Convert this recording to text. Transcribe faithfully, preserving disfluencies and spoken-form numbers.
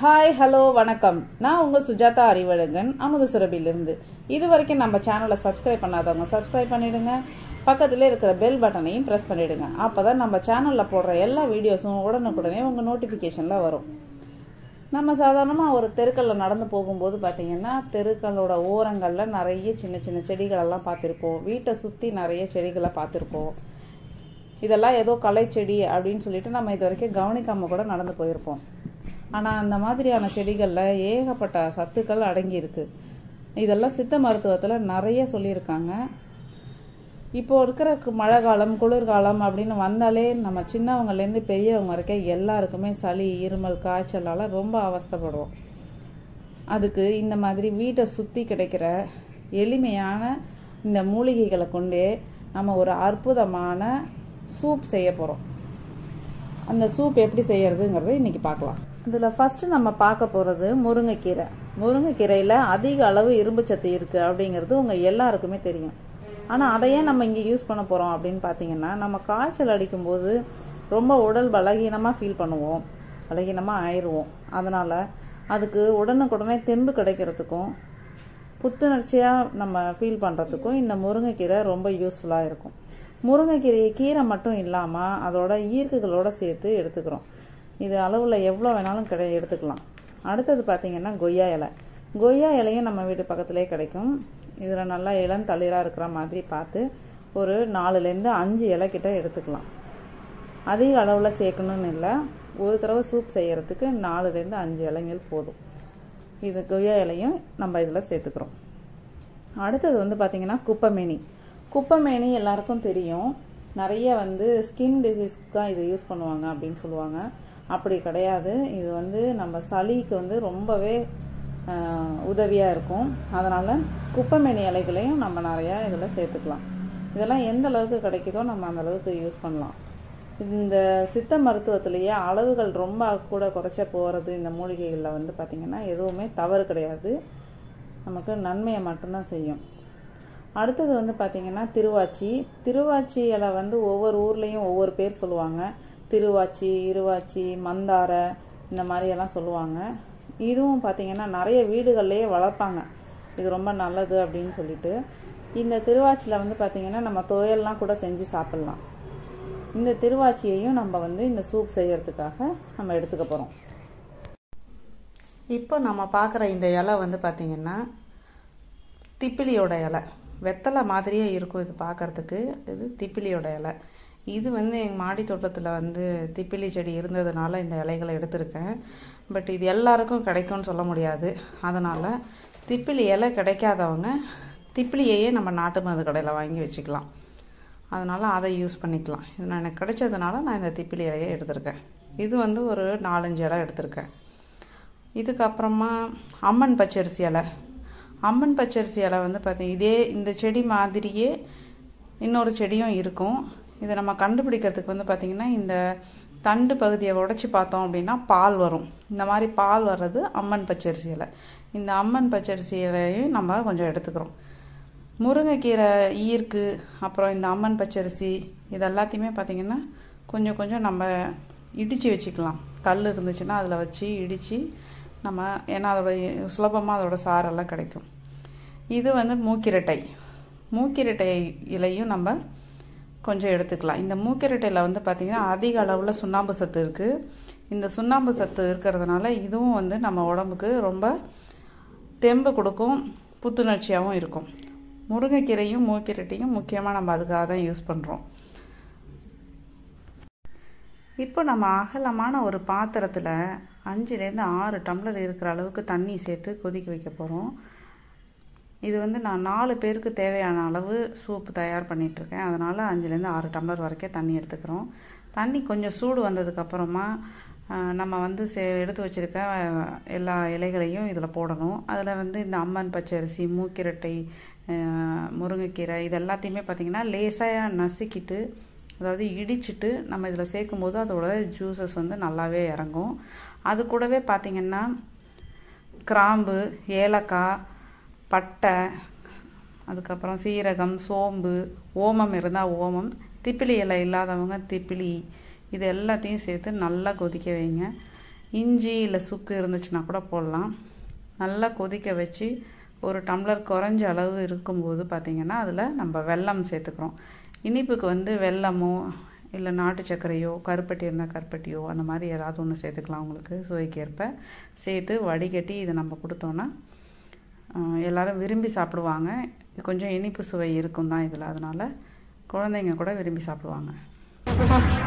Hi hello வணக்கம். நான் உங்கள் சுஜாதா அறிவழகன், அமுத சுரபிலிருந்து. இது வரைக்கும் நம்ம சேனலை சப்ஸ்கிரைப் பண்ணாதவங்க சப்ஸ்கிரைப் பண்ணிவிடுங்க. பக்கத்தில் இருக்கிற பெல் பட்டனையும் ப்ரெஸ் பண்ணிவிடுங்க. அப்போ தான் நம்ம சேனலில் போடுற எல்லா வீடியோஸும் உடனுக்குடனே உங்கள் நோட்டிஃபிகேஷனில் வரும். நம்ம சாதாரணமாக ஒரு தெருக்களில் நடந்து போகும்போது பார்த்திங்கன்னா தெருக்களோட ஓரங்களில் நிறைய சின்ன சின்ன செடிகளெல்லாம் பார்த்துருப்போம். வீட்டை சுற்றி நிறைய செடிகளை பார்த்துருப்போம். இதெல்லாம் ஏதோ களை செடி அப்படின்னு சொல்லிட்டு நம்ம இது வரைக்கும் கவனிக்காமல் கூட நடந்து போயிருப்போம். ஆனால் அந்த மாதிரியான செடிகளில் ஏகப்பட்ட சத்துக்கள் அடங்கியிருக்கு. இதெல்லாம் சித்த மருத்துவத்தில் நிறைய சொல்லியிருக்காங்க. இப்போது இருக்கிற மழை காலம் குளிர்காலம் அப்படின்னு வந்தாலே நம்ம சின்னவங்கலேருந்து பெரியவங்க வரைக்கும் எல்லாருக்குமே சளி இருமல் காய்ச்சலால் ரொம்ப அவஸ்தைப்படுவோம். அதுக்கு இந்த மாதிரி வீட்டை சுற்றி கிடைக்கிற எளிமையான இந்த மூலிகைகளை கொண்டே நம்ம ஒரு அற்புதமான சூப் செய்ய போகிறோம். அந்த சூப் எப்படி செய்யறதுங்கிறத இன்னைக்கு பார்க்கலாம். இதில் ஃபஸ்ட்டு நம்ம பார்க்க போகிறது முருங்கைக்கீரை. முருங்கைக்கீரையில் அதிக அளவு இரும்பு சத்து இருக்குது அப்படிங்கிறது உங்கள் எல்லாருக்குமே தெரியும். ஆனால் அதையே நம்ம இங்கே யூஸ் பண்ண போகிறோம் அப்படின்னு பார்த்தீங்கன்னா, நம்ம காய்ச்சல் அடிக்கும்போது ரொம்ப உடல் பலகீனமாக ஃபீல் பண்ணுவோம், பலகீனமாக ஆயிடுவோம். அதனால் அதுக்கு உடனுக்குடனே தெம்பு கிடைக்கிறதுக்கும் புத்துணர்ச்சியாக நம்ம ஃபீல் பண்ணுறதுக்கும் இந்த முருங்கைக்கீரை ரொம்ப யூஸ்ஃபுல்லாக இருக்கும். முருங்கைக்கீரையை கீரை மட்டும் இல்லாமல் அதோட ஈர்க்குகளோடு சேர்த்து எடுத்துக்கிறோம். இது அளவில் எவ்வளோ வேணாலும் கிடை எடுத்துக்கலாம். அடுத்தது பார்த்திங்கன்னா கொய்யா இலை. கொய்யா இலையும் நம்ம வீட்டு பக்கத்துலேயே கிடைக்கும். இதில் நல்லா இளம் தளிராக இருக்கிற மாதிரி பார்த்து ஒரு நாலுலேருந்து அஞ்சு இலை கிட்ட எடுத்துக்கலாம். அதிக அளவில் சேர்க்கணும்னு இல்லை, ஒரு தடவை சூப் செய்கிறதுக்கு நாலுலேருந்து அஞ்சு இலைங்கள் போதும். இது கொய்யா இலையும் நம்ம இதில் சேர்த்துக்கிறோம். அடுத்தது வந்து பார்த்திங்கன்னா குப்பைமேனி. குப்பைமேனி எல்லாருக்கும் தெரியும். நிறைய வந்து ஸ்கின் டிசீஸ்க்கு தான் இதை யூஸ் பண்ணுவாங்க அப்படின்னு சொல்லுவாங்க. அப்படி கிடையாது. இது வந்து நம்ம சளிக்கு வந்து ரொம்பவே உதவியாக இருக்கும். அதனால் குப்பைமேனி இலைகளையும் நம்ம நிறையா இதில் சேர்த்துக்கலாம். இதெல்லாம் எந்த அளவுக்கு கிடைக்குதோ நம்ம அந்த அளவுக்கு யூஸ் பண்ணலாம். இந்த சித்த மருத்துவத்திலேயே அளவுகள் ரொம்ப கூட குறைச்ச போகிறது இந்த மூலிகைகளில் வந்து பார்த்திங்கன்னா எதுவுமே தவறு கிடையாது. நமக்கு நன்மையை மட்டும்தான் செய்யும். அடுத்தது வந்து பார்த்திங்கன்னா திருவாச்சி. திருவாச்சி இலை வந்து ஒவ்வொரு ஊர்லேயும் ஒவ்வொரு பேர் சொல்லுவாங்க. திருவாச்சி, இருவாச்சி, மந்தார இந்த மாதிரியெல்லாம் சொல்லுவாங்க. இதுவும் பார்த்திங்கன்னா நிறைய வீடுகள்லேயே வளர்ப்பாங்க. இது ரொம்ப நல்லது அப்படின்னு சொல்லிட்டு. இந்த திருவாச்சியில் வந்து பார்த்திங்கன்னா நம்ம துவையல்லாம் கூட செஞ்சு சாப்பிட்லாம். இந்த திருவாச்சியையும் நம்ம வந்து இந்த சூப் செய்யறதுக்காக நம்ம எடுத்துக்க போகிறோம். இப்போ நம்ம பார்க்குற இந்த இலை வந்து பார்த்திங்கன்னா திப்பிலியோட இலை. வெத்தலை மாதிரியே இருக்கும் இது பார்க்குறதுக்கு. இது திப்பிலியோட இலை. இது வந்து எங்கள் மாடி தோட்டத்தில் வந்து திப்பிலி செடி இருந்ததுனால இந்த இலைகளை எடுத்திருக்கேன். பட் இது எல்லாருக்கும் கிடைக்கும்னு சொல்ல முடியாது. அதனால் திப்பிலி இலை கிடைக்காதவங்க திப்பிலியையே நம்ம நாட்டு மருந்து கடையில் வாங்கி வச்சுக்கலாம். அதனால் அதை யூஸ் பண்ணிக்கலாம். இது நான் எனக்கு கிடைச்சதுனால நான் இந்த திப்பிலி இலையை எடுத்திருக்கேன். இது வந்து ஒரு நாலஞ்சு இலை எடுத்திருக்கேன். இதுக்கப்புறமா அம்மன் பச்சரிசி இலை. அம்மன் பச்சரிசி இலை வந்து பார்த்தீங்கன்னா இதே இந்த செடி மாதிரியே இன்னொரு செடியும் இருக்கும். இதை நம்ம கண்டுபிடிக்கிறதுக்கு வந்து பார்த்திங்கன்னா இந்த தண்டு பகுதியை உடைச்சி பார்த்தோம் அப்படின்னா பால் வரும். இந்த மாதிரி பால் வர்றது அம்மன் பச்சரிசி இலை. இந்த அம்மன் பச்சரிசி இலையும் நம்ம கொஞ்சம் எடுத்துக்கிறோம். முருங்கைக்கீரை ஈர்க்கு அப்புறம் இந்த அம்மன் பச்சரிசி இது எல்லாத்தையுமே பார்த்திங்கன்னா கொஞ்சம் கொஞ்சம் நம்ம இடித்து வச்சுக்கலாம். கல் இருந்துச்சுன்னா அதில் வச்சு இடித்து நம்ம, ஏன்னா அதோட சுலபமாக அதோட சாரெல்லாம் கிடைக்கும். இது வந்து மூக்கிரட்டை. மூக்கிரட்டை இலையும் நம்ம கொஞ்சம் எடுத்துக்கலாம். இந்த மூக்கிரட்டையில் வந்து பார்த்திங்கன்னா அதிக அளவில் சுண்ணாம்பு சத்து இருக்குது. இந்த சுண்ணாம்பு சத்து இருக்கிறதுனால இதுவும் வந்து நம்ம உடம்புக்கு ரொம்ப தெம்பு கொடுக்கும், புத்துணர்ச்சியாகவும் இருக்கும். முருங்கைக்கீரையும் மூக்கிரட்டையும் முக்கியமாக நம்ம அதுக்காக தான் யூஸ் பண்ணுறோம். இப்போ நம்ம அகலமான ஒரு பாத்திரத்தில் அஞ்சுலேருந்து ஆறு டம்ளர் இருக்கிற அளவுக்கு தண்ணி சேர்த்து கொதிக்க வைக்க போகிறோம். இது வந்து நான் நாலு பேருக்கு தேவையான அளவு சூப் தயார் பண்ணிகிட்ருக்கேன். அதனால் அஞ்சுலேருந்து ஆறு டம்ளர் வரைக்கும் தண்ணி எடுத்துக்கிறோம். தண்ணி கொஞ்சம் சூடு வந்ததுக்கப்புறமா நம்ம வந்து சே எடுத்து வச்சுருக்க எல்லா இலைகளையும் இதில் போடணும். அதில் வந்து இந்த அம்மன் பச்சரிசி, மூக்கிரட்டை, முருங்கைக்கீரை இது எல்லாத்தையுமே பார்த்திங்கன்னா லேசாக நசுக்கிட்டு, அதாவது இடிச்சிட்டு நம்ம இதில் சேர்க்கும்போது அதோட ஜூஸஸ் வந்து நல்லாவே இறங்கும். அது கூடவே பார்த்திங்கன்னா கிராம்பு, ஏலக்காய், பட்டை, அதுக்கப்புறம் சீரகம், சோம்பு, ஓமம் இருந்தால் ஓமம், திப்பிலி இலை இல்லாதவங்க திப்பிலி, இது எல்லாத்தையும் சேர்த்து நல்லா கொதிக்க வைங்க. இஞ்சி இல்லை சுக்கு இருந்துச்சுன்னா கூட போடலாம். நல்லா கொதிக்க வச்சு ஒரு டம்ளர் குறைஞ்ச அளவு இருக்கும்போது பார்த்திங்கன்னா அதில் நம்ம வெல்லம் சேர்த்துக்கிறோம். இனிப்புக்கு வந்து வெல்லமோ இல்லை நாட்டு சர்க்கரையோ கருப்பட்டி இருந்தால் கருப்பட்டியோ அந்த மாதிரி ஏதாவது ஒன்று சேர்த்துக்கலாம். உங்களுக்கு சுவைக்கேற்ப சேர்த்து வடிகட்டி இதை நம்ம கொடுத்தோன்னா எல்லோரும் விரும்பி சாப்பிடுவாங்க. கொஞ்சம் இனிப்பு சுவை இருக்கும் தான் இதில், அதனால் குழந்தைங்க கூட விரும்பி சாப்பிடுவாங்க.